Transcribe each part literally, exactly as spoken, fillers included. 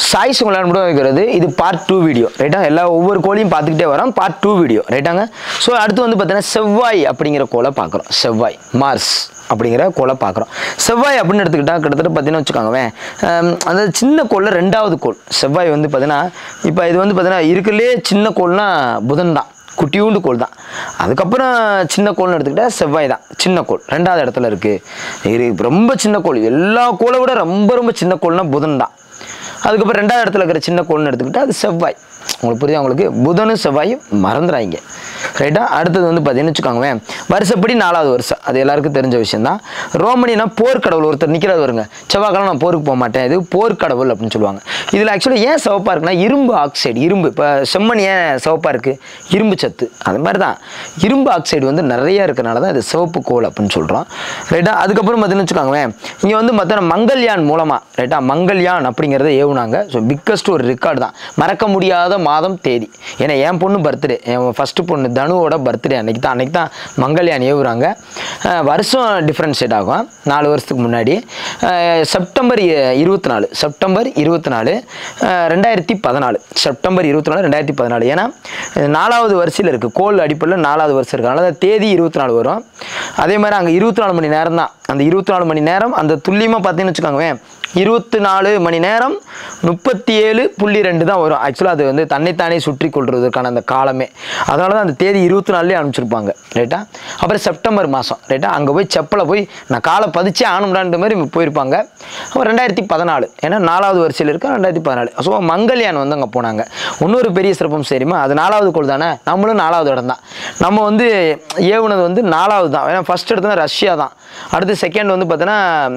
Choice உங்களால் முடிவு வைக்கிறது இது பார்ட் டூ வீடியோ ரைட்டா. எல்லா ஒவ்வொரு கோளையும் பார்த்துக்கிட்டே வரோம், பார்ட் டூ வீடியோ ரைட்டாங்க. ஸோ அடுத்து வந்து பார்த்தீங்கன்னா செவ்வாய் அப்படிங்கிற கோளை பார்க்குறோம். செவ்வாய் மார்ஸ் அப்படிங்கிற கோளை பார்க்குறோம். செவ்வாய் அப்படின்னு எடுத்துக்கிட்டால் கிட்டத்தட்ட பார்த்தீங்கன்னா வச்சுக்கோங்கவே, அந்த சின்ன கோளில் ரெண்டாவது கோள் செவ்வாய் வந்து பார்த்தீங்கன்னா, இப்போ இது வந்து பார்த்தீங்கன்னா இருக்கிறதுலே சின்ன கோள்னா புதன் தான், குட்டியூண்டு கோள் தான். அதுக்கப்புறம் சின்ன கோள்னு எடுத்துக்கிட்டால் செவ்வாய் தான் சின்ன கோள், ரெண்டாவது இடத்துல இருக்குது. ரொம்ப சின்ன கோள், எல்லா கோளை விட ரொம்ப ரொம்ப சின்ன கோள்னா புதன் தான். அதுக்கப்புறம் ரெண்டாவது இடத்துல இருக்கிற சின்ன கோள்னு எடுத்துக்கிட்டால் அது செவ்வாய். உங்களுக்கு புரியுது? உங்களுக்கு புதனும் செவ்வாயும் மறந்துடாங்க ரைட்டா. அடுத்தது வந்து பார்த்தீங்கன்னு வச்சுக்கோங்க, வருஷப்படி நாலாவது வருஷம், அது எல்லாருக்கும் தெரிஞ்ச விஷயம் தான். ரோமனினா போர்க்கடவுள் ஒருத்தர் நிற்கிறது வருங்க, செவ்வாய்க்கிழமை நான் போருக்கு போக மாட்டேன், இது போர்க்கடவுள் அப்படின்னு சொல்லுவாங்க. இதில் ஆக்சுவலாக ஏன் சிவப்பாக இருக்குன்னா இரும்பு ஆக்சைடு, இரும்பு இப்போ செம்மண் ஏன் சிவப்பாக இருக்குது, இரும்பு சத்து, அது மாதிரி தான் இரும்பு ஆக்சைடு வந்து நிறைய இருக்கிறனால தான் இது சிவப்பு கோள் அப்படின்னு சொல்கிறோம் ரைட்டா. அதுக்கப்புறம் பார்த்தீங்கன்னு வச்சுக்கோங்க, இங்கே வந்து பார்த்தோன்னா மங்கள்யான் மூலமாக ரைட்டா, மங்கள்யான் அப்படிங்கிறத ஏவுனாங்க. ஸோ பிக்கஸ்ட் ஒரு ரெக்கார்டு தான், மறக்க முடியாத மாதம் தேதி. ஏன்னா என் பொண்ணு பர்த்டே, என் ஃபஸ்ட்டு பொண்ணு தனுவோட பர்த்டே அன்னைக்கு தான், அன்னைக்கு தான் மங்கள்யான் ஏவுறாங்க. வருஷம் டிஃப்ரென்ஷியேட் ஆகும், நாலு வருஷத்துக்கு முன்னாடி செப்டம்பர் இருபத்தி நாலு செப்டம்பர் இருபத்தி நாலு ரெண்டாயிரத்தி பதினாலு செப்டம்பர் இருபத்தி நாலு ரெண்டாயிரத்தி பதினாலு ஏன்னா நாலாவது வரிசையில் இருக்குது, கோள் அடிப்படையில் நாலாவது வருஷம் இருக்குது, அதனால் தேதி இருபத்தி நாலு வரும். அதே மாதிரி அங்கே இருபத்தி நாலு மணி நேரம் தான், அந்த இருபத்தி நாலு மணி நேரம் அந்த துல்லியமாக பார்த்தீங்கன்னு வச்சுக்கோங்க, இருபத்தி நாலு மணி நேரம் முப்பத்தி ஏழு புள்ளி ரெண்டு தான் வரும். ஆக்சுவலாக அது வந்து தன்னைத்தானே சுற்றி கொள்வதற்கான அந்த காலமே, அதனால தான் அந்த தேதி இருபத்தி நாலுலேயே அனுப்பிச்சிருப்பாங்க ரைட்டா. அப்புறம் செப்டம்பர் மாதம் ரைட்டா, அங்கே போய் செப்பலை போய் நான் காலை பதிச்சே ஆணும்டான்ற மாதிரி போயிருப்பாங்க. அப்புறம் ரெண்டாயிரத்தி பதினாலு ஏன்னா நாலாவது வரிசையில் இருக்கா, ரெண்டாயிரத்தி பதினாலு ஸோ மங்கள்யான் வந்து அங்கே போனாங்க. இன்னொரு பெரிய சிறப்பம் சரிமா, அது நாலாவது கோள் தானே, நம்மளும் நாலாவது இடம் தான். நம்ம வந்து ஏவுனது வந்து நாலாவது தான், ஏன்னா ஃபஸ்ட் எடுத்தோன்னா ரஷ்யா தான், அடுத்து செகண்ட் வந்து பார்த்தோன்னா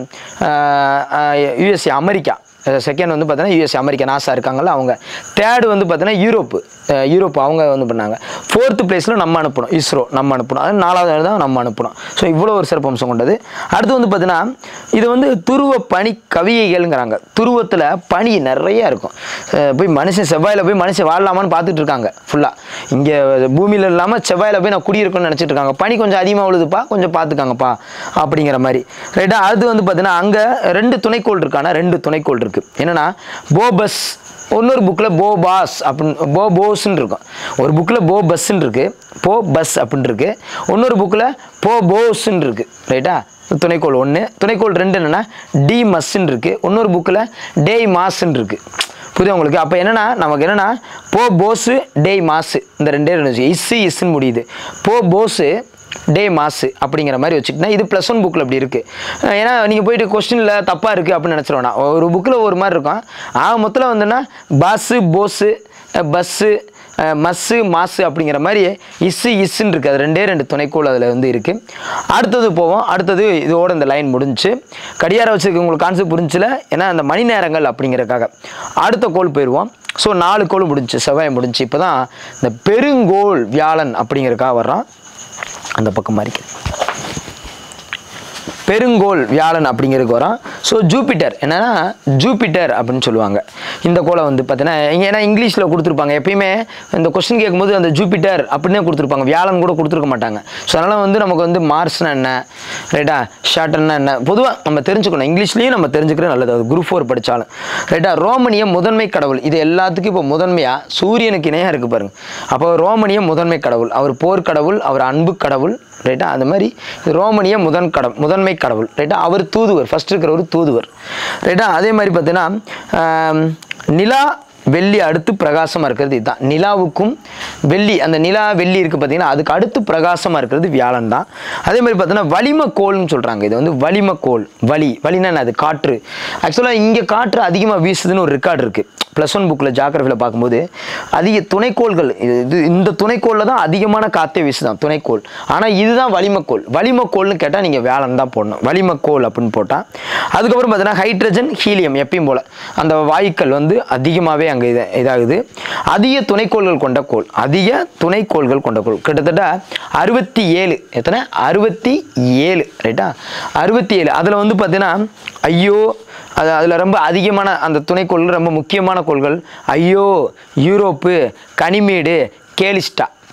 யூஎஸ்ஏ அமெரிக்கா, செகண்ட் வந்து பார்த்தீங்கன்னா யூஎஸ்ஏ அமெரிக்கா நாசா இருக்காங்கல்ல அவங்க, தேர்டு வந்து பார்த்தீங்கன்னா யூரோப்பு யூரோப் அவங்க வந்து பண்ணாங்க. ஃபோர்த்து பிளேஸில் நம்ம அனுப்பணும், இஸ்ரோ நம்ம அனுப்பணும், அது நாலாவது தான் நம்ம அனுப்பணும். ஸோ இவ்வளோ ஒரு சிறப்பம்சம் கொண்டது. அடுத்து வந்து பார்த்தீங்கன்னா இது வந்து துருவ பனி கவிகைகள்ங்கிறாங்க. துருவத்தில் பனி நிறையா இருக்கும், போய் மனுஷன் செவ்வாயில் போய் மனுஷன் வாழலாமான்னு பார்த்துட்டு இருக்காங்க ஃபுல்லாக. இங்கே பூமியில் இல்லாமல் செவ்வாயில் போய் நான் குடியிருக்கணும்னு நினச்சிட்டு இருக்காங்க, பனி கொஞ்சம் அதிகமாக விழுதுப்பா, கொஞ்சம் பார்த்துக்காங்கப்பா அப்படிங்கிற மாதிரி ரைட்டா. அது வந்து பார்த்தீங்கன்னா அங்கே ரெண்டு துணைக்கோள் இருக்கானா, ரெண்டு துணைக்கோள் இருக்குது. என்னன்னா போபஸ், இன்னொரு புக்கில் போபாஸ் அப்படின்னு போபோஸ்ன்னு இருக்கும், ஒரு புக்கில் போபஸ்ன்னு இருக்கு, போ பஸ் அப்படின்னு இருக்கு, இன்னொரு புக்கில் போ போஸ்ன்னு இருக்கு ரைட்டா. துணைக்கோள் ஒன்று, துணைக்கோள் ரெண்டு என்னன்னா டி மஸ்ன்னு இருக்கு, இன்னொரு புக்கில் டேய் மாஸ்ன்னு இருக்கு. புரியுது உங்களுக்கு? அப்போ என்னன்னா நமக்கு என்னன்னா போ போஸு டேய் மாசு, இந்த ரெண்டே ரெண்டு இஸ்ஸு இஸ்ன்னு முடியுது, போ போஸு டே மாசு அப்படிங்கிற மாதிரி வச்சுக்கிட்டா இது ப்ளஸ் ஒன் புக்கில் அப்படி இருக்குது. ஏன்னா நீங்கள் போயிட்டு கொஸ்டினில் தப்பாக இருக்குது அப்படின்னு நினச்சிருவோண்ணா, ஒரு புக்கில் ஒரு மாதிரி இருக்கும். ஆக மொத்தத்தில் வந்துன்னா பாஸு போஸு பஸ்ஸு மஸ்ஸு மாசு அப்படிங்கிற மாதிரி இஸ்ஸு இஸ்ஸுன்னு இருக்குது, அது ரெண்டே ரெண்டு துணைக்கோள் அதில் வந்து இருக்குது. அடுத்தது போவோம், அடுத்தது இதோட இந்த லைன் முடிஞ்சு, கடியாரம் வச்சுருக்கு உங்களுக்கு கான்செப்ட் புரிஞ்சில, ஏன்னா அந்த மணி நேரங்கள் அப்படிங்கிறதுக்காக. அடுத்த கோள் போயிடுவோம். ஸோ நாலு கோள் முடிஞ்சு, செவ்வாய் முடிஞ்சு. இப்போ தான் இந்த பெருங்கோள் வியாழன் அப்படிங்கிறதுக்காக வர்றான், அந்த பக்கம் மாதிரி பெருங்கோள் வியாழன் அப்படிங்கிறதுக்கு வரும். ஸோ ஜூபிட்டர் என்னன்னா ஜூபிட்டர் அப்படின்னு சொல்லுவாங்க இந்த கோளை வந்து பார்த்தீங்கன்னா, ஏன்னா இங்கிலீஷில் கொடுத்துருப்பாங்க எப்பயுமே இந்த கொஸ்டின் கேட்கும்போது அந்த ஜூபிட்டர் அப்படின்னே கொடுத்துருப்பாங்க, வியாழன் கூட கொடுத்துருக்க மாட்டாங்க. ஸோ அதனால் வந்து நமக்கு வந்து மார்ஸ்னா என்ன ரைட்டா, ஷார்டன்னா என்ன பொதுவாக நம்ம தெரிஞ்சுக்கணும், இங்கிலீஷ்லேயும் நம்ம தெரிஞ்சுக்கிறது நல்லது, அது குரூப் ஃபோர் படித்தாலும் ரைட்டா. ரோமனிய முதன்மை கடவுள், இது எல்லாத்துக்கும் இப்போ முதன்மையாக சூரியனுக்கு இணையாக இருக்குது பாருங்க. அப்போ ரோமனிய முதன்மை கடவுள், அவர் போர்க்கடவுள், அவர் அன்பு கடவுள் ரைட்டா. அந்த மாதிரி ரோமனிய முதன் கடவுள் முதன்மை கடவுள் ரைட்டா. அவர் தூதுவர், ஃபர்ஸ்ட் இருக்கிறவர் தூதுவர் ரைட்டா. அதே மாதிரி பார்த்தீங்கன்னா நிலா வெள்ளி அடுத்து பிரகாசமாக இருக்கிறது இதுதான், நிலாவுக்கும் வெள்ளி, அந்த நிலா வெள்ளி இருக்குது பார்த்தீங்கன்னா அதுக்கு அடுத்து பிரகாசமாக இருக்கிறது வியாழன் தான். அதே மாதிரி பார்த்தீங்கன்னா வளிம கோள்னு சொல்கிறாங்க, இது வந்து வளிம கோள். வலி வலினா அது காற்று. ஆக்சுவலாக இங்கே காற்று அதிகமாக வீசுதுன்னு ஒரு ரெக்கார்டு இருக்குது ப்ளஸ் ஒன் புக்கில் ஜாகிரஃபியில் பார்க்கும்போது. அதிக துணைக்கோள்கள் இது, இந்த துணைக்கோளில் தான் அதிகமான காற்றே வீசுதான் துணைக்கோள். ஆனால் இதுதான் வளிமக்கோள். வளிமக்கோள்னு கேட்டால் நீங்கள் வியாழன் தான் போடணும், வளிமக்கோள் அப்படின்னு போட்டால். அதுக்கப்புறம் பார்த்தீங்கன்னா ஹைட்ரஜன் ஹீலியம் எப்பயும் போல் அந்த வாயுக்கள் வந்து அதிகமாகவே அங்கே இது இதாகுது. அதிக துணைக்கோள்கள் கொண்ட கோள், அதிக துணைக்கோள்கள் கொண்ட கோள் கிட்டத்தட்ட அறுபத்தி ஏழு எத்தனை அறுபத்தி ஏழு ரைட்டா, அறுபத்தி ஏழு. அதில் வந்து பார்த்தீங்கன்னா ஐயோ, அது அதில் ரொம்ப அதிகமான அந்த துணைக்கோள்கள் ரொம்ப முக்கியமான கோள்கள் ஐயோ, யூரோப்பு, கனிமேடு, கேலிஸ்டா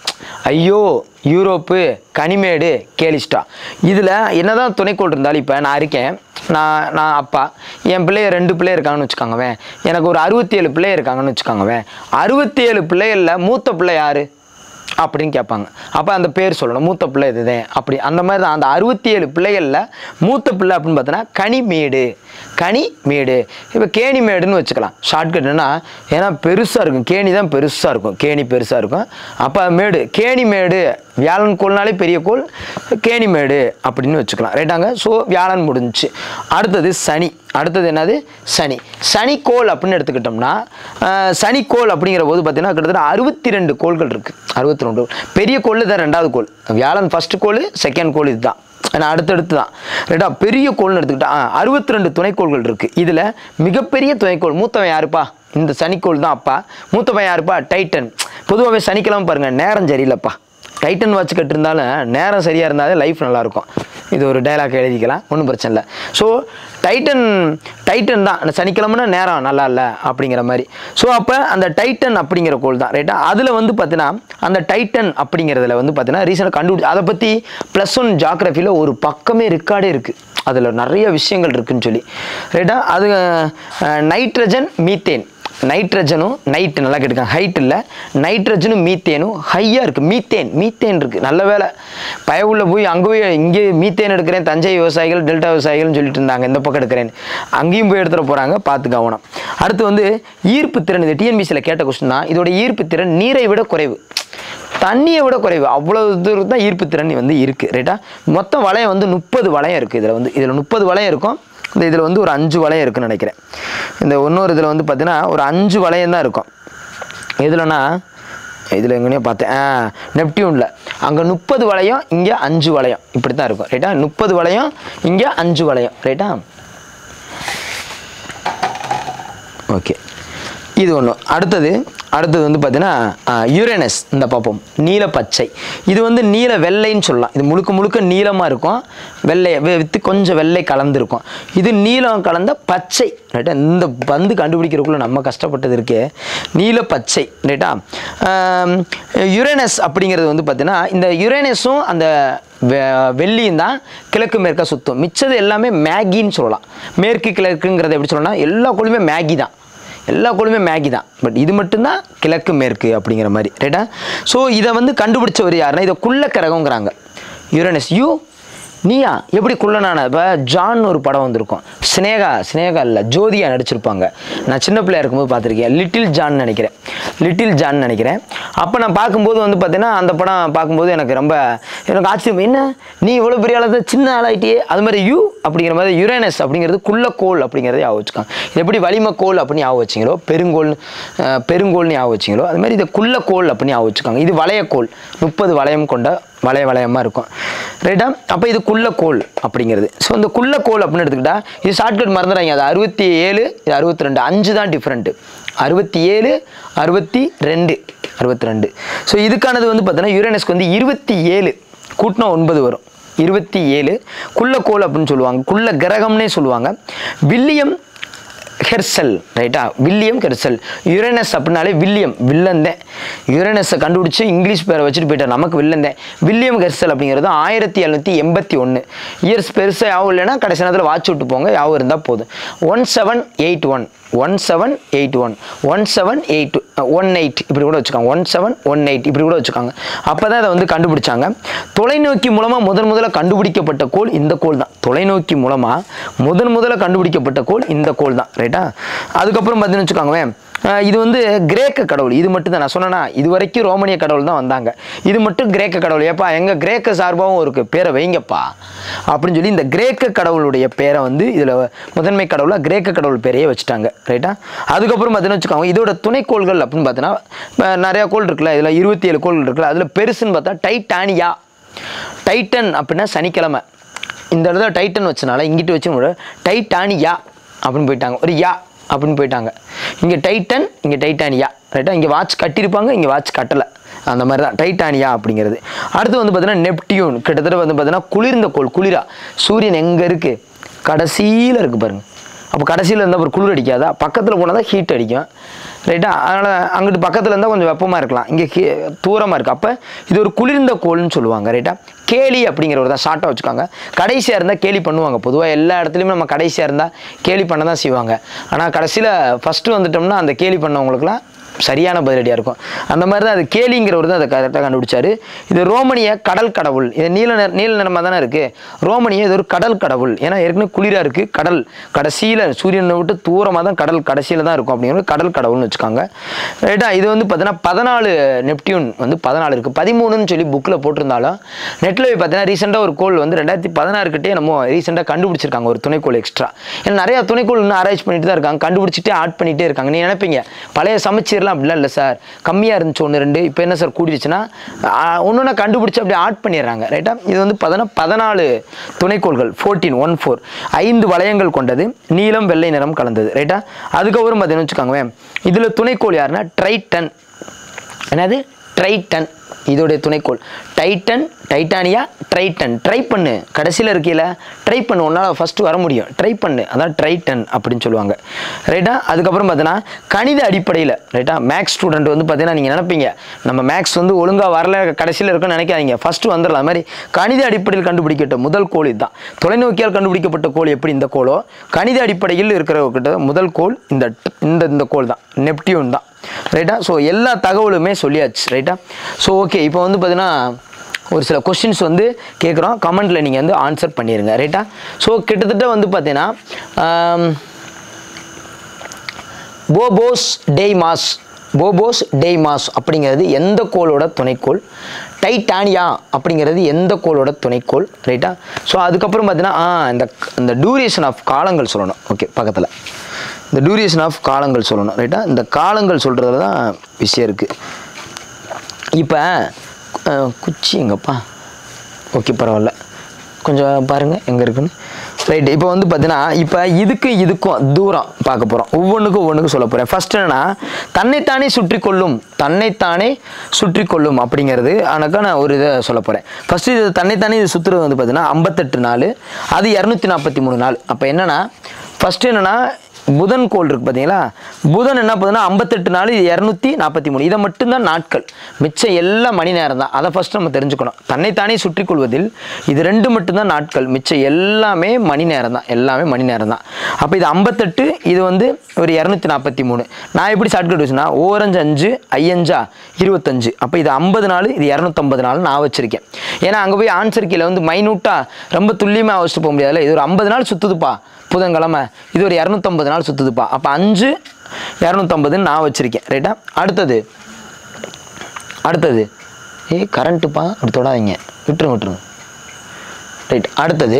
ஐயோ யூரோப்பு கனிமேடு கேலிஸ்டா. இதில் என்னதான் துணைக்கோள் இருந்தாலும் இப்போ நான் இருக்கேன், நான் நான் அப்பா, என் பிள்ளைய ரெண்டு பிள்ளை இருக்காங்கன்னு வச்சுக்காங்கவேன், எனக்கு ஒரு அறுபத்தி ஏழு பிள்ளை இருக்காங்கன்னு வச்சுக்காங்கவேன். அறுபத்தி ஏழு பிள்ளைகளில் மூத்த பிள்ளை யார் அப்படின்னு கேட்பாங்க. அப்போ அந்த பேர் சொல்லணும், மூத்த பிள்ளை இதுதான் அப்படி. அந்த மாதிரி தான் அந்த அறுபத்தி ஏழு பிள்ளைகளில் மூத்த பிள்ளை அப்படின்னு பார்த்தோன்னா கனிமேடு, கனிமேடு. இப்போ கேணிமேடுன்னு வச்சுக்கலாம் ஷார்ட்கட்னா, ஏன்னா பெருசாக இருக்கும், கேணி தான் பெருசாக இருக்கும், கேணி பெருசாக இருக்கும். அப்போ மேடு கேணிமேடு, வியாழன் கோள்னாலே பெரிய கோள், கேணிமேடு அப்படின்னு வச்சுக்கலாம் ரைட்டாங்க. ஸோ வியாழன் முடிஞ்சிச்சு. அடுத்தது சனி. அடுத்தது என்னது சனி. சனிக்கோள் அப்படின்னு எடுத்துக்கிட்டோம்னா சனிக்கோள் அப்படிங்கிற போது பார்த்தீங்கன்னா கிட்டத்தட்ட அறுபத்தி ரெண்டு கோள்கள் இருக்குது. அறுபத்தி ரெண்டு பெரிய கோள் தான் ரெண்டாவது கோள், வியாழன் ஃபர்ஸ்ட் கோள், செகண்ட் கோள் இதுதான், நான் அடுத்தடுத்து தான் ரைட்டா. பெரிய கோள்னு எடுத்துக்கிட்டா அறுபத்தி ரெண்டு துணைக்கோள்கள் இருக்குது. இதில் மிகப்பெரிய துணைக்கோள் மூத்தவன் யாருப்பா? இந்த சனிக்கோள் தான் அப்பா. மூத்தவன் யாருப்பா? டைட்டன். பொதுவாகவே சனிக்கிழமை பாருங்கள் நேரம் சரியில்லைப்பா. டைட்டன் வாட்ச் கட்டிருந்தாலும் நேரம் சரியாக இருந்தாலே லைஃப் நல்லாயிருக்கும். இது ஒரு டைலாக் எழுதிக்கலாம், ஒன்றும் பிரச்சனை இல்லை. ஸோ டைட்டன் டைட்டன் தான் அந்த சனிக்கிழமைனா நேரம் நல்லா இல்லை அப்படிங்கிற மாதிரி. ஸோ அப்போ அந்த டைட்டன் அப்படிங்கிற கோள் தான் ரைட்டா. அதில் வந்து பார்த்தீங்கன்னா அந்த டைட்டன் அப்படிங்கிறதுல வந்து பார்த்தீங்கன்னா ரீசனாக கண்டுபிடி, அதை பற்றி ப்ளஸ் ஒன் ஜாகிரஃபியில் ஒரு பக்கமே ரெக்கார்டே இருக்குது, அதில் நிறைய விஷயங்கள் இருக்குதுன்னு சொல்லி ரைட்டா. அது நைட்ரஜன் மீத்தேன், நைட்ரஜனும் நைட்டு நல்லா கேட்டுக்காங்க, ஹைட் இல்லை, நைட்ரஜனும் மீத்தேனும் ஹையாக இருக்குது. மீத்தேன் மீத்தேன் இருக்குது, நல்ல வேலை பயவுள்ள போய் அங்கே போய் இங்கே மீத்தேன் எடுக்கிறேன், தஞ்சை விவசாயிகள் டெல்டா விவசாயிகள்னு சொல்லிட்டு இருந்தாங்க, இந்த பக்கம் எடுக்கிறேன், அங்கேயும் போய் எடுத்துகிட்டு போகிறாங்க, பார்த்து கவனம். அடுத்து வந்து ஈர்ப்பு திறன். இது டிஎன்பிசியில் கேட்ட கொஸ்டின் தான். இதோட ஈர்ப்பு திறன் நீரை விட குறைவு, தண்ணியை விட குறைவு, அவ்வளோ தூரம் தான் ஈர்ப்பு திறன் வந்து இருக்குது ரைட்டா. மொத்தம் வளையம் வந்து முப்பது வளையம் இருக்குது. இதில் வந்து இதில் முப்பது வளையம் இருக்கும். இந்த இதில் வந்து ஒரு அஞ்சு வளையம் இருக்குன்னு நினைக்கிறேன். இந்த இன்னொரு இதில் வந்து பார்த்தீங்கன்னா ஒரு அஞ்சு வளையம் தான் இருக்கும். எதுலன்னா இதில் எங்கேனையும் பார்த்தேன், ஆ நெப்டியூனில் அங்கே முப்பது வளையம், இங்கே அஞ்சு வளையம், இப்படி தான் இருக்கும் ரைட்டா. முப்பது வளையம், இங்கே அஞ்சு வளையம் ரைட்டா. ஓகே, இது ஒன்று. அடுத்தது அடுத்தது வந்து பார்த்தீங்கன்னா யுரேனஸ். இந்த பார்ப்போம், நீல பச்சை. இது வந்து நீல வெள்ளைன்னு சொல்லலாம். இது முழுக்க முழுக்க நீளமாக இருக்கும், வெள்ளை வித்து கொஞ்சம் வெள்ளை கலந்துருக்கும். இது நீலம் கலந்த பச்சை ரைட்டா. இந்த பந்து கண்டுபிடிக்கிறதுக்குள்ள நம்ம கஷ்டப்பட்டது இருக்கே, நீல பச்சை ரைட்டா. யுரேனஸ் அப்படிங்கிறது வந்து பார்த்தீங்கன்னா இந்த யுரேனஸும் அந்த வெள்ளியும் தான் கிழக்கு மேற்கா சுற்றும். மிச்சது எல்லாமே மேகின்னு சொல்லலாம். மேற்கு கிழக்குங்கிறத எப்படி சொல்லலாம், எல்லா கோளுமே மேகி தான், எல்லா கோளுமே மேகி தான். பட் இது மட்டும்தான் கிழக்கு மேற்கு அப்படிங்கிற மாதிரி ரைட்டா. ஸோ இதை வந்து கண்டுபிடிச்சவர் யாருன்னா, இதை குள்ள கிரகங்கிறாங்க யுரேனஸ். யூ நீயா எப்படி குள்ளனான? இப்போ ஜான் ஒரு படம் வந்திருக்கும், ஸ்னேகா ஸ்னேகா இல்லை ஜோதியா நடிச்சிருப்பாங்க. நான் சின்ன பிள்ளையா இருக்கும்போது பார்த்துருக்கேன், லிட்டில் ஜான் நினைக்கிறேன், லிட்டில் ஜான் நினைக்கிறேன். அப்போ நான் பார்க்கும்போது வந்து பார்த்தீங்கன்னா அந்த படம் பார்க்கும்போது எனக்கு ரொம்ப எனக்கு ஆச்சரியம், என்ன நீ இவ்வளோ பெரிய ஆளாக சின்ன ஆளாயிட்டியே. அது மாதிரி யூ அப்படிங்கிற மாதிரி யுரேனஸ் அப்படிங்கிறது குள்ளக்கோள் அப்படிங்கிறத ஞாபகம் வச்சுக்காங்க. இது எப்படி வளிமக்கோள் அப்படின்னு ஞாபகம் வச்சிங்களோ, பெருங்கோள் பெருங்கோள்னு ஞாபகம் வச்சிங்களோ, அது மாதிரி இதை குள்ளக்கோள் அப்படின்னு ஞாபகம் வச்சுக்காங்க. இது வளையக்கோள், முப்பது வளையம் கொண்ட வளைய வளையமாக இருக்கும் ரைட்டா. அப்போ இது குள்ளக்கோள் அப்படிங்கிறது. ஸோ இந்த குள்ளக்கோள் அப்படின்னு எடுத்துக்கிட்டா இது ஷார்ட்கட் மறந்துடாங்க, அது அறுபத்தி ஏழு, இது அறுபத்தி ரெண்டு, அஞ்சு தான் டிஃப்ரெண்ட்டு. அறுபத்தி ஏழு அறுபத்தி ரெண்டு அறுபத்தி ரெண்டு. ஸோ இதுக்கானது வந்து பார்த்தீங்கன்னா யுரேனஸ்க்கு வந்து இருபத்தி ஏழு கூட்டினா ஒன்பது வரும், இருபத்தி ஏழு குள்ளக்கோள் அப்படின்னு சொல்லுவாங்க, குள்ள கிரகம்னே சொல்லுவாங்க. வில்லியம் ஹெர்சல் ரைட்டா, வில்லியம் ஹெர்சல். யுரேனஸ் அப்படின்னாலே வில்லியம் வில்லந்தேன், யுரேனஸை கண்டுபிடிச்சி இங்கிலீஷ் பேரை வச்சுட்டு போயிட்டார், நமக்கு வில்லந்தேன். வில்லியம் ஹெர்சல் அப்படிங்கிறது ஆயிரத்தி எழுநூற்றி எண்பத்தி ஒன்று இயர்ஸ். பெருசாக யாவும் இல்லைன்னா கடைசி நேரத்தில் வாட்ச் விட்டு போங்க, யாவும் இருந்தால் போதும். One seven eight one one seven eight one one seven eight one eight இப்படி கூட வச்சுக்காங்க, ஒன் செவன் ஒன் எயிட் இப்படி கூட வச்சுக்காங்க. அப்போ தான் இதை வந்து கண்டுபிடிச்சாங்க. தொலைநோக்கி மூலமாக முதன் முதல்ல கண்டுபிடிக்கப்பட்ட கோள் இந்த கோள் தான். தொலைநோக்கி மூலமாக முதன் முதல்ல கண்டுபிடிக்கப்பட்ட கோள் இந்த கோள் தான் ரைட்டா. அதுக்கப்புறம் பார்த்தீங்கன்னு வச்சுக்கோங்க, இது வந்து கிரேக்க கடவுள். இது மட்டும் தான் நான் சொன்னேன்னா, இது வரைக்கும் ரோமானிய கடவுள் தான் வந்தாங்க, இது மட்டும் கிரேக்க கடவுள். ஏப்பா எங்கள் கிரேக்க சார்பாகவும் ஒரு பேரை வைங்கப்பா அப்படின்னு சொல்லி இந்த கிரேக்க கடவுளுடைய பேரை வந்து இதில் முதன்மை கடவுளாக கிரேக்க கடவுள் பேரையே வச்சுட்டாங்க ரைட்டா. அதுக்கப்புறம் பார்த்தீங்கன்னா வச்சுக்கோங்க, இதோட துணைக்கோள்கள் அப்படின்னு பார்த்தீங்கன்னா நிறையா கோள் இருக்குல்ல, இதில் இருபத்தி ஏழு கோள் இருக்குல்ல, அதில் பெருசுன்னு பார்த்தா டைட்டானியா. டைட்டன் அப்படின்னா சனிக்கிழமை, இந்த இடத்துல டைட்டன் வச்சனால இங்கிட்டு வச்சு டைட்டானியா அப்படின்னு போயிட்டாங்க, ஒரு யா அப்படின்னு போயிட்டாங்க. இங்கே டைட்டன், இங்கே டைட்டானியா ரைட்டா. இங்கே வாட்ச் கட்டியிருப்பாங்க, இங்கே வாட்ச் கட்டலை, அந்த மாதிரி தான் டைட்டானியா அப்படிங்கிறது. அடுத்து வந்து பார்த்தீங்கன்னா நெப்டியூன். கிட்டத்தட்ட வந்து பார்த்தீங்கன்னா குளிர்ந்த கோள், குளிரா. சூரியன் எங்கே இருக்குது, கடைசியில் இருக்குது பாருங்கள், அப்போ கடைசியில் இருந்தால் ஒரு குளிர் அடிக்காதா, பக்கத்தில் போனால் தான் ஹீட் அடிக்கும் ரைட்டா. அதனால் அங்கிட்டு பக்கத்தில் இருந்தால் கொஞ்சம் வெப்பமாக இருக்கலாம், இங்கே கீ தூரமாக இருக்குது. அப்போ இது ஒரு குளிர்ந்த கோள்னு சொல்லுவாங்க ரைட்டா. கேலி அப்படிங்கிறவர் தான் ஷார்ட்டாக வச்சுக்காங்க. கடைசியாக இருந்தால் கேலி பண்ணுவாங்க. பொதுவாக எல்லா இடத்துலையுமே நம்ம கடைசியாக இருந்தால் கேலி பண்ண தான் செய்வாங்க. ஆனால் கடைசியில் ஃபஸ்ட்டு வந்துட்டோம்னா அந்த கேலி பண்ணவங்களுக்குலாம் சரியான பதிலடியாக இருக்கும். அந்த மாதிரி தான் அது கேலிங்கிறவர் தான் அதை கரெக்டாக கண்டுபிடிச்சாரு. இது ரோமனிய கடல் கடவுள். இது நீல நிற நீல நிறமாக தானே இருக்குது. ரோமனிய இது ஒரு கடல் கடவுள். ஏன்னா ஏற்கனவே குளிராக இருக்குது, கடல் கடைசியில் சூரியனை விட்டு தூரமாக தான் கடல் கடைசியில் தான் இருக்கும் அப்படிங்கிற கடல் கடவுள்னு வச்சுக்காங்க ரைட்டா. இது வந்து பார்த்தீங்கன்னா பதினாலு நெப்டியூன் வந்து பதினாலு இருக்குது, பதிமூணுன்னு சொல்லி புக்கில் போட்டிருந்தாலும் நெட்டில் போய் பார்த்தீங்கன்னா ரீசெண்டாக ஒரு கோள் வந்து ரெண்டாயிரத்தி பதினாறுக்கிட்டே நம்ம ரீசெண்டாக கண்டுபிடிச்சிருக்காங்க ஒரு துணைக்கோள் எக்ஸ்ட்ரா. ஏன்னா நிறையா துணைக்கோள் இன்னும் ஆராய்ச்சி பண்ணிட்டு தான் இருக்காங்க, கண்டுபிடிச்சிட்டே ஆட் பண்ணிகிட்டே இருக்காங்க. நீ நினைப்பீங்க பழைய சமச்சீர்லாம் அப்படிலாம் இல்லை சார், கம்மியாக இருந்துச்சு ஒன்று ரெண்டு, இப்போ என்ன சார் கூடிடுச்சுன்னா ஒன்று ஒன்று கண்டுபிடிச்சி அப்படியே ஆட் பண்ணிடுறாங்க ரைட்டா. இது வந்து பார்த்தீங்கன்னா பதினாலு துணைக்கோள்கள், ஃபோர்டீன் ஒன் ஃபோர் ஐந்து வளையங்கள் கொண்டது, நீலம் வெள்ளை நிறம் கலந்தது ரைட்டா. அதுக்கப்புறம் பார்த்தீங்கன்னு வச்சுக்கோங்க, இதில் துணைக்கோள் யாருன்னா ட்ரைட்டன். என்னது ட்ரைட்டன், இதோடைய துணைக்கோள் டைட்டன், டைட்டானியா, ட்ரைட்டன். ட்ரை பண்ணு கடைசியில் இருக்கையில் ட்ரை பண்ணு, ஒன்றால் ஃபஸ்ட்டு வர முடியும், ட்ரை பண்ணு, அதான் ட்ரைட்டன் அப்படின்னு சொல்லுவாங்க ரைட்டா. அதுக்கப்புறம் பார்த்தீங்கன்னா கணித அடிப்படையில் ரைட்டா, மேக்ஸ் ஸ்டூடெண்ட் வந்து பார்த்தீங்கன்னா நீங்கள் நினைப்பீங்க நம்ம மேக்ஸ் வந்து ஒழுங்காக வரல கடைசியில் இருக்குன்னு நினைக்காதீங்க, ஃபஸ்ட்டு வந்துடலாம். அது மாதிரி கணித அடிப்படையில் கண்டுபிடிக்கப்பட்ட முதல் கோள் இதுதான். தொலைநோக்கியால் கண்டுபிடிக்கப்பட்ட கோள் எப்படி இந்த கோளோ, கணித அடிப்படையில் இருக்கிற முதல் கோள் இந்த இந்த இந்த கோள் தான், நெப்டியூன் தான் ரைட்டா. ஸோ எல்லா தகவலுமே சொல்லியாச்சு ரைட்டா. ஸோ ஓகே, இப்போ வந்து பார்த்தீங்கன்னா ஒரு சில கொஸ்டின்ஸ் வந்து கேட்குறோம், கமெண்ட்டில் நீங்கள் வந்து ஆன்சர் பண்ணிடுங்க ரைட்டா. ஸோ கிட்டத்தட்ட வந்து பார்த்தீங்கன்னா போபோஸ் டெய்மாஸ், போபோஸ் டெய்மாஸ் அப்படிங்கிறது எந்த கோளோட துணைக்கோள், டைட்டானியா அப்படிங்கிறது எந்த கோளோட துணைக்கோள் ரைட்டா. ஸோ அதுக்கப்புறம் பார்த்தீங்கன்னா இந்த இந்த டூரேஷன் ஆஃப் காலங்கள் சொல்லணும். ஓகே, பக்கத்தில் இந்த டூரேஷன் ஆஃப் காலங்கள் சொல்லணும் ரைட்டா. இந்த காலங்கள் சொல்கிறதுல தான் விஷயம் இருக்குது. இப்போ குச்சி எங்கப்பா, ஓகே பரவாயில்ல, கொஞ்சம் பாருங்கள் எங்கே இருக்குன்னு ரைட்டு. இப்போ வந்து பார்த்தீங்கன்னா இப்போ இதுக்கும் இதுக்கும் தூரம் பார்க்க போகிறோம், ஒவ்வொன்றுக்கும் ஒவ்வொன்றுக்கும் சொல்ல போகிறேன். ஃபஸ்ட்டு என்னன்னா தன்னைத்தானே சுற்றி கொள்ளும், தன்னைத்தானே சுற்றி கொள்ளும் அப்படிங்கிறது ஆனாக்கா நான் ஒரு இதை சொல்ல போகிறேன். ஃபஸ்ட்டு இது தன்னைத்தானே இது சுற்றுறது வந்து பார்த்தீங்கன்னா ஐம்பத்தெட்டு நாள், அது இரநூத்தி நாற்பத்தி மூணு நாள். அப்போ என்னென்னா ஃபஸ்ட்டு என்னென்னா புதன் கோள் இருக்குது பார்த்தீங்களா, புதன் என்ன பண்ணுதுன்னா ஐம்பத்தெட்டு நாள், இது இரநூத்தி நாற்பத்தி மூணு, இதை மட்டும்தான் நாட்கள், மிச்சம் எல்லாம் மணி நேரம் தான். அதை ஃபஸ்ட்டு நம்ம தெரிஞ்சுக்கணும். தன்னைத்தானே சுற்றி கொள்வதில் இது ரெண்டு மட்டும்தான் நாட்கள், மிச்சம் எல்லாமே மணி நேரம் தான், எல்லாமே மணி நேரம் தான். அப்போ இது ஐம்பத்தெட்டு, இது வந்து ஒரு இரநூத்தி நாற்பத்தி மூணு. நான் எப்படி ஷார்ட்கட் வச்சுன்னா ஓரஞ்சு அஞ்சு ஐயஞ்சா இருபத்தஞ்சு, அப்போ இது ஐம்பது நாள், இது இரநூத்தம்பது நாள் நான் வச்சுருக்கேன். ஏன்னா அங்கே போய் ஆன்சர் கீழே வந்து மைனூட்டாக ரொம்ப துல்லியமாக வச்சுட்டு போக முடியாதுல்ல. இது ஒரு ஐம்பது நாள் சுற்றுதுப்பா புதன்கிழமை, இது ஒரு இரநூத்தம்பது நாள் சுற்றுதுப்பா, அப்போ அஞ்சு இரநூத்தம்பதுன்னு நான் வச்சுருக்கேன் ரைட்டா. அடுத்தது அடுத்தது ஏ கரண்ட்டுப்பா அப்படி தொடாதீங்க, விட்டுருங்க விட்டுருங்க ரைட். அடுத்தது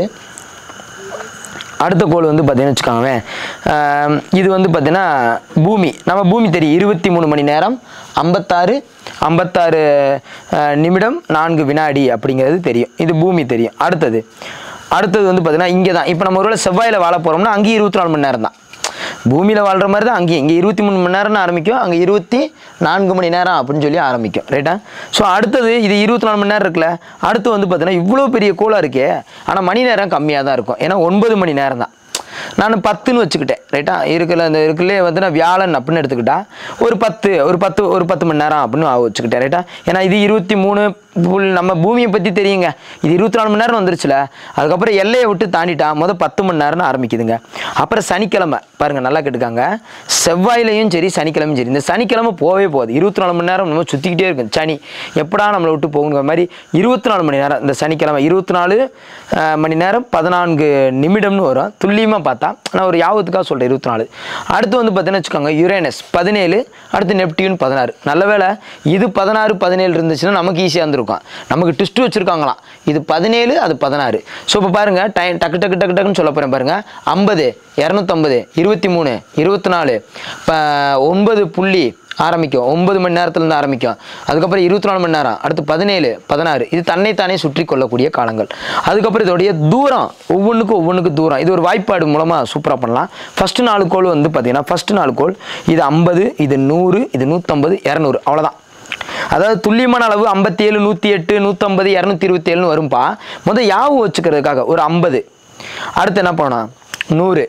அடுத்த கோள் வந்து பார்த்தீங்கன்னு வச்சுக்கோங்க, இது வந்து பார்த்தீங்கன்னா பூமி, நம்ம பூமி தெரியும், இருபத்தி மூணு மணி நேரம் ஐம்பத்தாறு ஐம்பத்தாறு நிமிடம் நான்கு வினாடி அப்படிங்கிறது தெரியும், இது பூமி தெரியும். அடுத்தது அடுத்தது வந்து பார்த்தீங்கன்னா இங்கே தான், இப்போ நம்ம ஒருவேளை செவ்வாயில் வாழ போகிறோம்னா அங்கேயும் இருபத்தி நாலு மணி நேரம் தான், பூமியில் வாழ்கிற மாதிரி தான் அங்கேயும், இங்கே இருபத்தி மூணு மணி நேரம்னு ஆரம்பிக்கும், அங்கே இருபத்தி நான்கு மணி நேரம் அப்படின்னு சொல்லி ஆரம்பிக்கும் ரைட்டா. ஸோ அடுத்தது இது இருபத்தி நாலு மணி நேரம் இருக்குல்ல, அடுத்து வந்து பார்த்தீங்கன்னா இவ்வளோ பெரிய கோளாக இருக்கே, ஆனால் மணி நேரம் கம்மியாக தான் இருக்கும், ஏன்னா ஒன்பது மணி நேரம் தான். நான் பத்துன்னு வச்சுக்கிட்டேன் ரைட்டா. இருக்கிற அந்த இருக்குல்லே வந்து நான் வியாழன் அப்படின்னு எடுத்துக்கிட்டா ஒரு பத்து ஒரு பத்து ஒரு பத்து மணி நேரம் அப்படின்னு வச்சுக்கிட்டேன் ரைட்டா. ஏன்னா இது இருபத்தி மூணு நம்ம பூமியை பற்றி தெரியுங்க, இது இருபத்தி நாலு மணி நேரம் வந்துருச்சுல, அதுக்கப்புறம் எல்லையை விட்டு தாண்டிட்டா மொதல் பத்து மணி நேரம்னு ஆரம்பிக்குதுங்க. அப்புறம் சனிக்கிழமை பாருங்கள் நல்லா கேட்டுக்காங்க, செவ்வாயிலையும் சரி சனிக்கிழமையும் சரி, இந்த சனிக்கிழமை போவே போகுது, இருபத்தி நாலு மணி நேரம் நம்ம சுற்றிக்கிட்டே இருக்கும், சனி எப்படா நம்மளை விட்டு போகுங்கிற மாதிரி இருபத்தி நாலு மணி நேரம் இந்த சனிக்கிழமை, இருபத்தி நாலு மணி நேரம் பதினான்கு நிமிடம்னு வரும் துல்லியமாக பார்த்தா, நான் ஒரு யாபத்துக்காக சொல்கிறேன் இருபத்தி நாலு. அடுத்து வந்து பார்த்தீங்கன்னா வச்சுக்கோங்க யுரேனஸ் பதினேழு, அடுத்து நெப்டியூன் பதினாறு. நல்ல வேளை இது பதினாறு பதினேழு இருந்துச்சுன்னா நமக்கு ஈஸியாக இருந்திருக்கும், நமக்கு ட்விஸ்ட் வச்சுருக்காங்களாம், இது பதினேழு அது பதினாறு. ஸோ இப்போ பாருங்கள் டைம் டக்கு டக்கு டக்கு டக்குன்னு சொல்ல போகிறேன் பாருங்கள், ஐம்பது இரநூத்தம்பது இருபத்தி மூணு இருபத்தி நாலு இப்போ ஒன்பது புள்ளி ஆரம்பிக்கும், ஒன்பது மணி நேரத்துலேருந்து ஆரம்பிக்கும், அதுக்கப்புறம் இருபத்தி நாலு மணி நேரம், அடுத்து பதினேழு பதினாறு, இது தன்னைத்தானே சுற்றி கொள்ளக்கூடிய காலங்கள். அதுக்கப்புறம் இதோடைய தூரம் ஒவ்வொன்றுக்கும் ஒவ்வொன்றுக்கு தூரம், இது ஒரு வாய்ப்பாடு மூலமாக சூப்பராக பண்ணலாம். ஃபஸ்ட்டு நாலு கோள் வந்து பார்த்தீங்கன்னா ஃபஸ்ட்டு நாலு கோள் இது ஐம்பது, இது நூறு, இது நூற்றம்பது இரநூறு, அவ்வளோதான். அதாவது துல்லியமான அளவு ஐம்பத்தி ஏழு நூற்றி எட்டு நூற்றம்பது இரநூத்தி இருபத்தி ஏழுன்னு வரும்பா. முதல் யாவும் வச்சுக்கிறதுக்காக ஒரு ஐம்பது, அடுத்து என்ன பண்ணலாம் நூறு,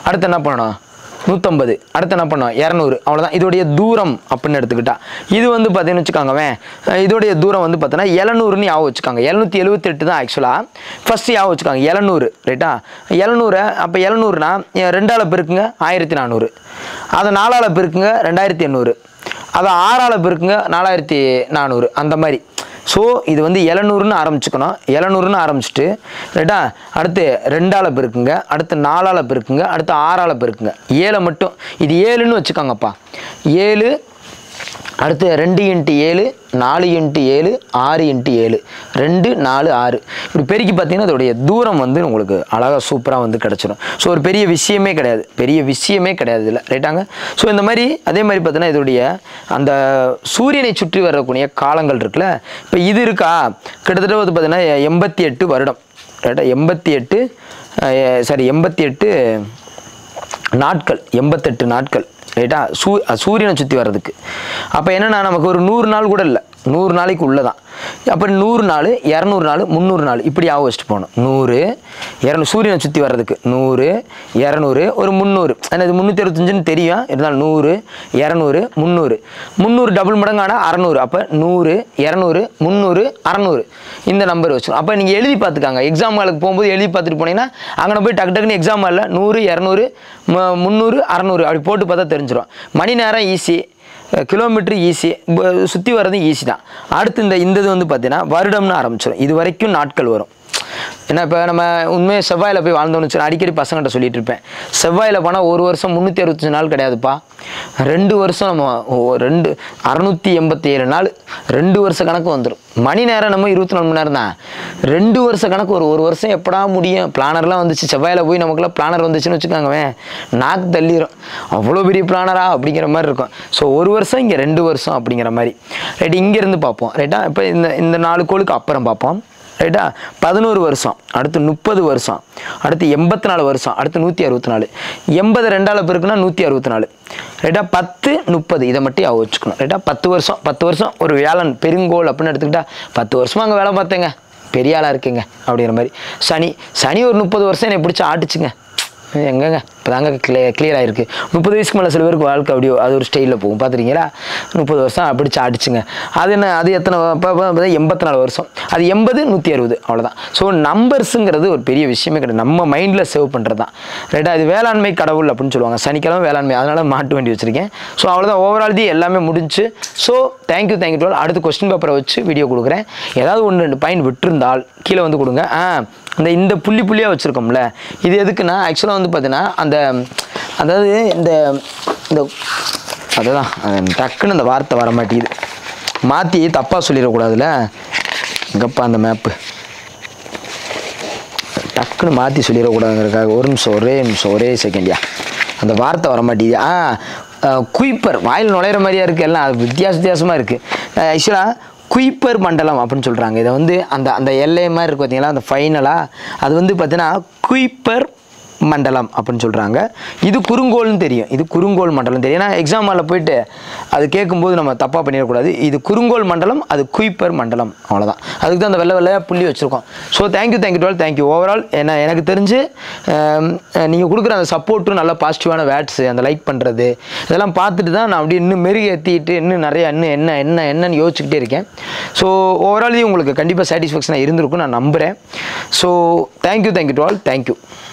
அடுத்து என்ன பண்ணணும் நூற்றம்பது, அடுத்து என்ன பண்ணோம் இரநூறு, அவ்வளோதான். இதோடைய தூரம் அப்படின்னு எடுத்துக்கிட்டா இது வந்து பார்த்தீங்கன்னு வச்சுக்காங்கவே இதோடைய தூரம் வந்து பார்த்தோன்னா எழுநூறுன்னு ஞாபகம் வச்சுக்காங்க. எழுநூற்றி எழுபத்தெட்டு தான் ஆக்சுவலாக ஃபஸ்ட்டு ஞாபகம் வச்சுக்காங்க எழுநூறு ரைட்டா. எழுநூறு அப்போ எழுநூறுனா ரெண்டால் பெருக்குங்க ஆயிரத்தி நானூறு, அதை நாலால் பெருக்குங்க ரெண்டாயிரத்தி எண்ணூறு, அதை ஆறால் பெருக்குங்க நாலாயிரத்தி நானூறு, அந்த மாதிரி. ஸோ இது வந்து எழுநூறுன்னு ஆரம்பிச்சுக்கணும். எழுநூறுன்னு ஆரம்பிச்சுட்டு ரைட்டா அடுத்து ரெண்டால் பெருக்குங்க, அடுத்து நாலால் பெருக்குங்க, அடுத்து ஆறால் பெருக்குங்க, ஏழை மட்டும் இது ஏழுன்னு வச்சுக்கோங்கப்பா. ஏழு அடுத்து ரெண்டு இன்ட்டு ஏழு, நாலு இன்ட்டு ஏழு, ஆறு இன்ட்டு ஏழு, ரெண்டு நாலு ஆறு. இப்படி பெருக்கி பார்த்தீங்கன்னா அதோடைய தூரம் வந்து உங்களுக்கு அழகாக சூப்பராக வந்து கிடச்சிடும். ஸோ ஒரு பெரிய விஷயமே கிடையாது, பெரிய விஷயமே கிடையாது இல்லை ரைட்டாங்க. ஸோ இந்த மாதிரி அதே மாதிரி பார்த்தீங்கன்னா இதோடைய அந்த சூரியனை சுற்றி வரக்கூடிய காலங்கள் இருக்குல்ல, இப்போ இது இருக்கா கிட்டத்தட்ட வந்து பார்த்தீங்கன்னா எண்பத்தி எட்டு வருடம் ரைட்டா, எண்பத்தி எட்டு சாரி எண்பத்தி எட்டு நாட்கள், எண்பத்தெட்டு நாட்கள் ரைட்டா சூ சூரியனை சுற்றி வர்றதுக்கு. அப்போ என்னென்னா நமக்கு ஒரு நூறு நாள் கூட இல்லை, நூறு நாளைக்கு உள்ளே தான். அப்போ நூறு நாள், இரநூறு நாள், முந்நூறு நாள் இப்படி ஆக வச்சுட்டு போகணும். நூறு இரநூறு சூரியனை சுற்றி வர்றதுக்கு நூறு இரநூறு ஒரு முந்நூறு, ஏன்னா இது முந்நூற்றி அறுபத்தஞ்சுன்னு தெரியும் இருந்தாலும் நூறு இரநூறு முந்நூறு, முந்நூறு டபுள் மடங்கான அறநூறு. அப்போ நூறு இரநூறு முந்நூறு அறநூறு இந்த நம்பர் வச்சுக்கணும். அப்போ நீங்கள் எழுதி பார்த்துக்காங்க, எக்ஸாம் ஹாலுக்கு போகும்போது எழுதி பார்த்துட்டு போனீங்கன்னா அங்கே போய் டக்கு டக்குன்னு எக்ஸாம் ஹாலில் நூறு இரநூறு முந்நூறு அறநூறு அப்படி போட்டு பார்த்தா தெரிஞ்சிடும். மணி நேரம் ஈஸி, கிலோமீட்டர் ஈஸி, சுற்றி வர்றது ஈஸி தான். அடுத்து இந்த இந்த இது வந்து பார்த்தீங்கன்னா வருடம்னு ஆரம்பிச்சிடும். இது வரைக்கும் நாட்கள் வரும். ஏன்னா இப்போ நம்ம உண்மையாக செவ்வாயில் போய் வாழ்ந்தோன்னு வச்சு அடிக்கடி பசங்கள்கிட்ட சொல்லிட்டு இருப்பேன், செவ்வாயில் போனால் ஒரு வருஷம் முந்நூற்றி அறுபத்தஞ்சு நாள் கிடையாதுப்பா, ரெண்டு வருஷம் நம்ம ரெண்டு அறநூற்றி எண்பத்தி ஏழு நாள் ரெண்டு வருஷ கணக்கு வந்துடும். மணி நேரம் நம்ம இருபத்தி நாலு மணி நேரம் தான், ரெண்டு வருஷ கணக்கு ஒரு ஒரு வருஷம் எப்படா முடியும். பிளானர்லாம் வந்துச்சு, செவ்வாயில் போய் நமக்குலாம் பிளானர் வந்துச்சுன்னு வச்சுக்கோங்கவே நாக்கு தள்ளிடும், அவ்வளோ பெரிய பிளானரா அப்படிங்கிற மாதிரி இருக்கும். ஸோ ஒரு வருஷம் இங்கே ரெண்டு வருஷம் அப்படிங்கிற மாதிரி ரைட். இங்கேருந்து பார்ப்போம் ரைட்டா. இப்போ இந்த இந்த நாலு கோளுக்கு அப்புறம் பார்ப்போம் ரைட்டா. பதினோரு வருஷம், அடுத்து முப்பது வருஷம், அடுத்து எண்பத்தி நாலு வருஷம், அடுத்து நூற்றி அறுபத்தி நாலு, எண்பது ரெண்டால் பெருக்குன்னா நூற்றி அறுபத்தி நாலு ரைட்டா. பத்து முப்பது இதை மட்டும் அவ வச்சுக்கணும் ரைட்டா. பத்து வருஷம் பத்து வருஷம் ஒரு வேலன் பெருங்கோல் அப்படின்னு எடுத்துக்கிட்டா பத்து வருஷமாக அங்கே வேலை பார்த்தேங்க பெரிய ஆளாக இருக்குங்க அப்படிங்கிற மாதிரி. சனி சனி ஒரு முப்பது வருஷம் என்னை பிடிச்சி ஆட்டுச்சுங்க, எங்கங்க இப்போ தாங்க கிளிய கிளியர் ஆகிருக்கு. முப்பது வயசுக்கு மேலே சில பேருக்கு வாழ்க்கை அப்படியோ அது ஒரு ஸ்டைலில் போகும் பார்த்துருக்கீங்களா. முப்பது வருஷம் பிடிச்சி ஆடிச்சுங்க. அது என்ன அது எத்தனை இப்போ எண்பத்தி நாலு வருஷம், அது எண்பது நூற்றி அறுபது அவ்வளோதான். ஸோ நம்பர்ஸுங்கிறது ஒரு பெரிய விஷயமே கிடையாது, நம்ம மைண்டில் சேவ் பண்ணுறது தான் ரைட்டா. இது வேளாண்மை கடவுள் அப்படின்னு சொல்லுவாங்க, சனிக்கிழமை வேளாண்மை, அதனால் மாட்டு வண்டி வச்சுருக்கேன். ஸோ அவ்வளோதான், ஓவரால் தி எல்லாமே முடிஞ்சு. So thank you thank you do well. அடுத்து கொஸ்டின் பேப்பரை வச்சு வீடியோ கொடுக்குறேன். ஏதாவது ஒன்று ரெண்டு பாயிண்ட் விட்டுருந்தால் கீழே வந்து கொடுங்க. ஆ இந்த இந்த புள்ளி புள்ளியாக வச்சுருக்கோம்ல இது எதுக்குன்னா ஆக்சுவலாக வந்து பார்த்தீங்கன்னா அந்த அதாவது இந்த இந்த அதுதான் டக்குன்னு அந்த வார்த்தை வர மாட்டேங்குது, மாற்றி தப்பாக சொல்லிடக்கூடாதுல்ல. எங்கப்பா அந்த மேப்பு டக்குன்னு மாற்றி சொல்லிடக்கூடாதுங்கிறதுக்காக ஒரு நிமிஷம் ஒரே நிமிஷம் ஒரே செகண்டியா அந்த வார்த்தை வர மாட்டேங்குது. ஆ குயிப்பர் வாயில் நுழையிற மாதிரியா இருக்குது, எல்லாம் அது வித்தியாச வித்தியாசமாக இருக்குது. ஆக்சுவலாக குயிப்பர் மண்டலம் அப்படின்னு சொல்கிறாங்க. இதை வந்து அந்த அந்த எல்லை மாதிரி இருக்குது பார்த்தீங்களா, அந்த ஃபைனலாக அது வந்து பார்த்தீங்கன்னா குயிப்பர் மண்டலம் அப்படின்னு சொல்கிறாங்க. இது குறுங்கோல்னு தெரியும், இது குறுங்கோல் மண்டலம் தெரியும். ஏன்னா எக்ஸாம் ஹாலில் போயிட்டு அது கேட்கும்போது நம்ம தப்பாக பண்ணிடக்கூடாது. இது குறுங்கோல் மண்டலம், அது குயிப்பர் மண்டலம், அவ்வளோதான். அதுக்கு தான் அந்த வெள்ளை வெள்ளையாக புள்ளி வச்சுருக்கோம். So thank you thank you do well thank you overall. ஏன்னா எனக்கு தெரிஞ்சு நீங்கள் கொடுக்குற அந்த சப்போர்ட்டும் நல்ல பாசிட்டிவான வேட்ஸு, அந்த லைக் பண்ணுறது இதெல்லாம் பார்த்துட்டு தான் நான் அப்படி இன்னும் மெருகேற்றிட்டு இன்னும் நிறையா இன்னும் என்ன என்ன என்னன்னு யோசிச்சுக்கிட்டே இருக்கேன். ஸோ ஓவரால் உங்களுக்கு கண்டிப்பாக சாட்டிஸ்ஃபேக்ஷனாக இருந்திருக்கும் நான் நம்புகிறேன். So thank you thank you do well thank you.